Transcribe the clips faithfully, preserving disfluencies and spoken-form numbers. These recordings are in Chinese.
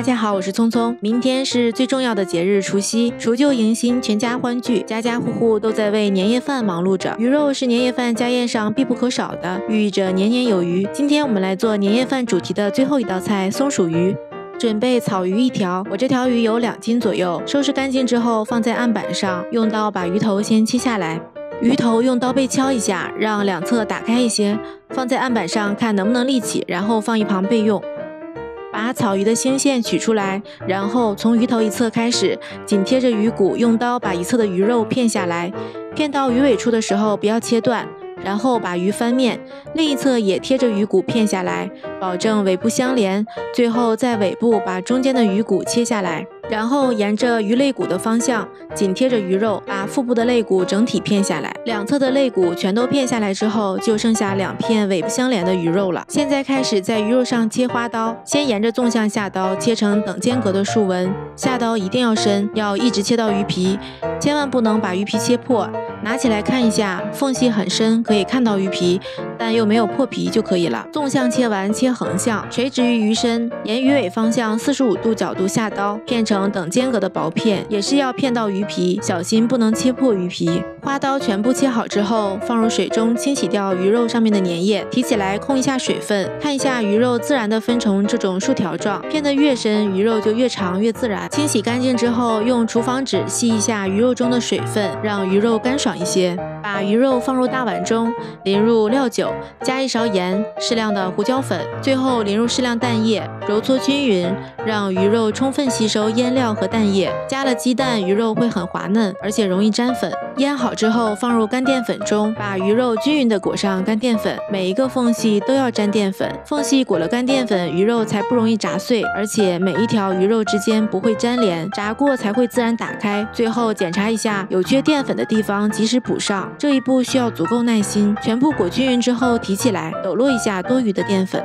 大家好，我是聪聪。明天是最重要的节日除夕，除旧迎新，全家欢聚，家家户户都在为年夜饭忙碌着。鱼肉是年夜饭家宴上必不可少的，寓意着年年有余。今天我们来做年夜饭主题的最后一道菜——松鼠鱼。准备草鱼一条，我这条鱼有两斤左右，收拾干净之后放在案板上，用刀把鱼头先切下来。鱼头用刀背敲一下，让两侧打开一些，放在案板上看能不能立起，然后放一旁备用。把草鱼的星线取出来，然后从鱼头一侧开始，紧贴着鱼骨，用刀把一侧的鱼肉片下来，片到鱼尾处的时候不要切断，然后把鱼翻面，另一侧也贴着鱼骨片下来，保证尾部相连，最后在尾部把中间的鱼骨切下来，然后沿着鱼肋骨的方向紧贴着鱼肉，把腹部的肋骨整体片下来。两侧的肋骨全都片下来之后，就剩下两片尾部相连的鱼肉了。现在开始在鱼肉上切花刀，先沿着纵向下刀切成等间隔的竖纹，下刀一定要深，要一直切到鱼皮，千万不能把鱼皮切破。拿起来看一下，缝隙很深，可以看到鱼皮，但又没有破皮就可以了。纵向切完切横向，垂直于鱼身，沿鱼尾方向四十五度角度下刀，片成等间隔的薄片，也是要片到鱼皮，小心不能切破鱼皮。花刀全部切好之后，放入水中清洗掉鱼肉上面的粘液，提起来控一下水分，看一下鱼肉自然的分成这种竖条状，片得越深，鱼肉就越长越自然。清洗干净之后，用厨房纸吸一下鱼肉中的水分，让鱼肉干爽一些。把鱼肉放入大碗中，淋入料酒，加一勺盐，适量的胡椒粉，最后淋入适量蛋液，揉搓均匀，让鱼肉充分吸收腌料和蛋液。加了鸡蛋，鱼肉会很滑嫩，而且容易粘粉。腌好之后放入干淀粉中，把鱼肉均匀的裹上干淀粉，每一个缝隙都要沾淀粉，缝隙裹了干淀粉，鱼肉才不容易炸碎，而且每一条鱼肉之间不会粘连，炸过才会自然打开。最后检查一下有缺淀粉的地方及时补上，这一步需要足够耐心。全部裹均匀之后提起来，抖落一下多余的淀粉。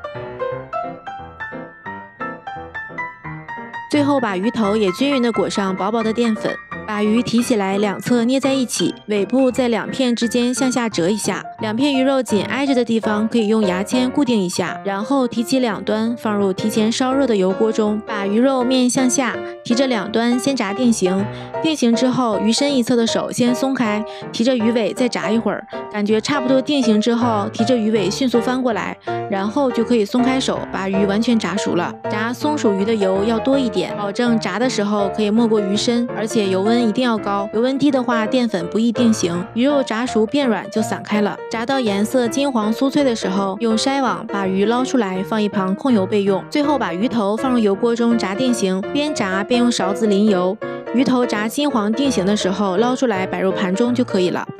最后把鱼头也均匀的裹上薄薄的淀粉，把鱼提起来，两侧捏在一起，尾部在两片之间向下折一下，两片鱼肉紧挨着的地方可以用牙签固定一下，然后提起两端放入提前烧热的油锅中，把鱼肉面向下，提着两端先炸定型。定型之后，鱼身一侧的手先松开，提着鱼尾再炸一会儿，感觉差不多定型之后，提着鱼尾迅速翻过来，然后就可以松开手，把鱼完全炸熟了。炸松鼠鱼的油要多一点，保证炸的时候可以没过鱼身，而且油温一定要高，油温低的话淀粉不易定型，鱼肉炸熟变软就散开了。炸到颜色金黄酥脆的时候，用筛网把鱼捞出来，放一旁控油备用。最后把鱼头放入油锅中炸定型，边炸边用勺子淋油，鱼头炸金黄定型的时候捞出来摆入盘中就可以了。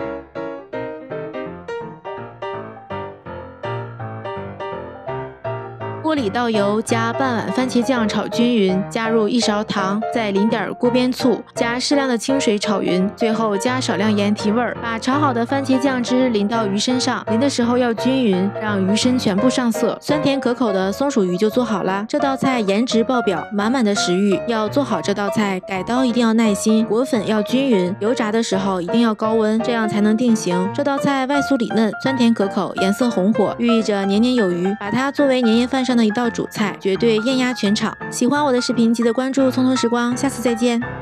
锅里倒油，加半碗番茄酱炒均匀，加入一勺糖，再淋点锅边醋，加适量的清水炒匀，最后加少量盐提味儿。把炒好的番茄酱汁淋到鱼身上，淋的时候要均匀，让鱼身全部上色。酸甜可口的松鼠鱼就做好了。这道菜颜值爆表，满满的食欲。要做好这道菜，改刀一定要耐心，裹粉要均匀，油炸的时候一定要高温，这样才能定型。这道菜外酥里嫩，酸甜可口，颜色红火，寓意着年年有余。把它作为年夜饭上的一道主菜，绝对艳压全场。喜欢我的视频记得关注聪聪时光，下次再见。